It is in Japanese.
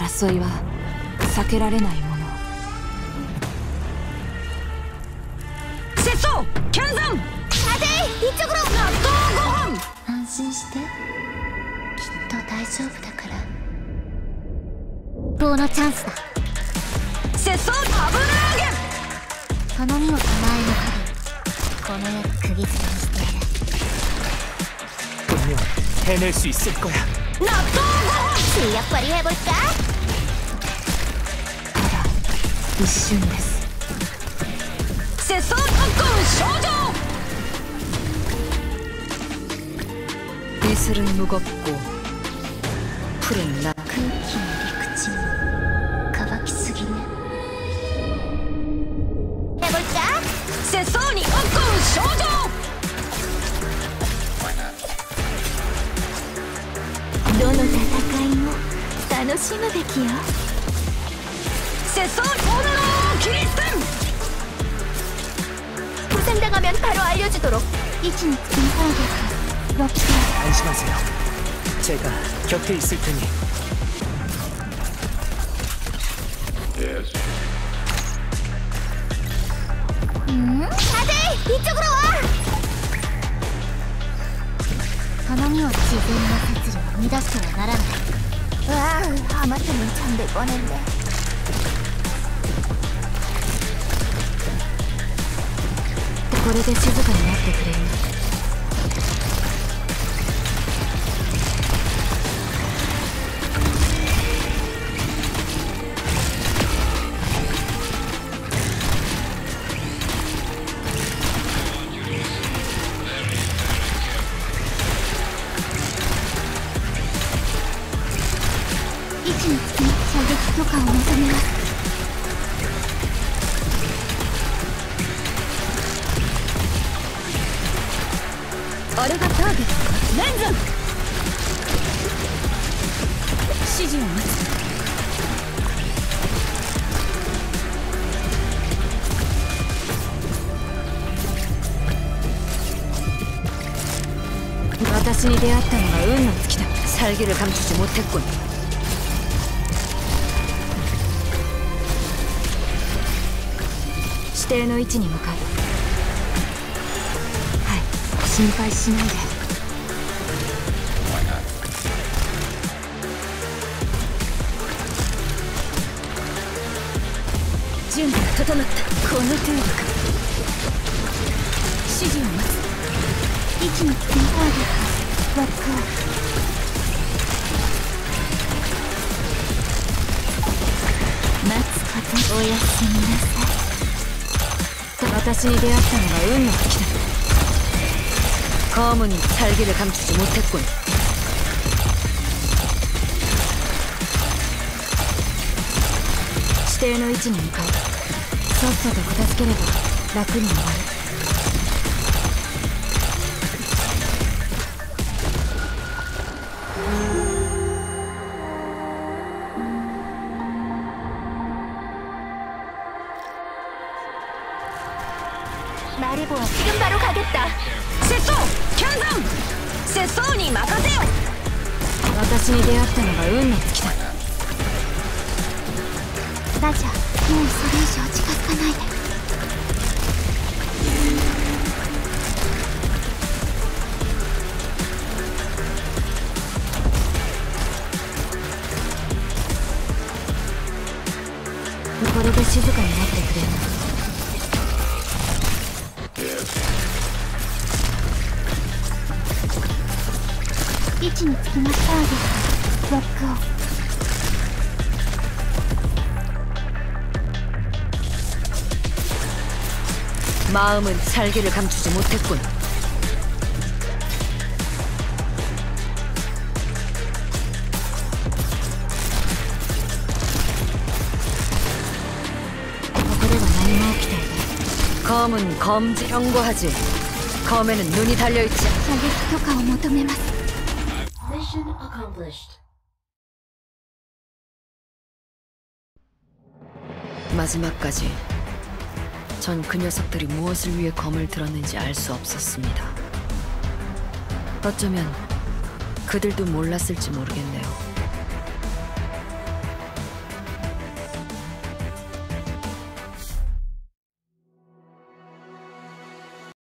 争いは避けられないもの。節操剣山 자세히 이쪽으로. 納豆ご飯。 安心して、きっと大丈夫だから。棒のチャンスだ。 節操油揚げ。 頼みを手前の影、この世で釘付けにしてやる。 분명 해낼 수 있을 거야. 納豆ご飯。 실력 발휘해볼까? ただ一瞬です。節操特訓症状。예술은 무겁고 풀은 나. 空気も陸地も乾きすぎね。 해볼까? 節操に特訓症状。 どの戦いも楽しむべきよ。 節操本能キリステン。 고생당하면 바로 알려주도록. 이ችን 김사하게 럽스터. 안심하세요. 제가 곁에 있을 테니. 다들 이쪽으로 와. 頼みを自然な摂理を乱してはならない。하마터면 잠들 뻔했네. これで静かになってくれる。 位置につき射撃許可を求めます。 あれがターゲットか。レンズン。指示を待つ。私に出会ったのが運の尽きだ。살기를 감추지 못했군. 지대의 の位置に向かう。 心配しないで。準備が整った。この程度か。指示を待つ。 位置につきターゲットロックオフ。待つこと。おやすみなさい。 私に出会ったのが運の尽きだ。 검은 살기를 감추지 못했군. 지대의 の位置に向かう。さっさと片付ければ楽に終わる。 말해보아. 지금 바로 가겠다. 節操剣山。節操に任せよ。私に出会ったのが運の尽きだ。 ラジャ、もうそれ以上近づかないで。 これで静かになってくれる。 位置につきました。ターゲットロックオフ。 마음은 살기를 감추지 못했군. 검은 검지 경고하지. 검에는 눈이 달려있지. 자객許可を求めます. Mission accomplished. 마지막까지 전 그 녀석들이 무엇을 위해 검을 들었는지 알 수 없었습니다. 어쩌면 그들도 몰랐을지 모르겠네요.